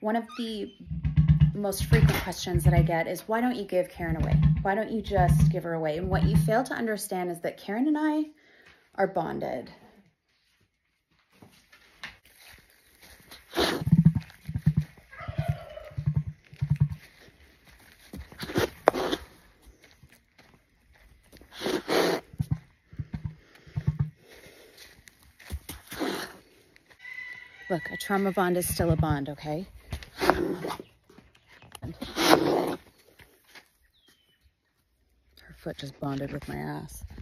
one of the most frequent questions that I get is, why don't you give Karen away? Why don't you just give her away? And what you fail to understand is that Karen and I are bonded. Look, a trauma bond is still a bond, okay? Her foot just bonded with my ass.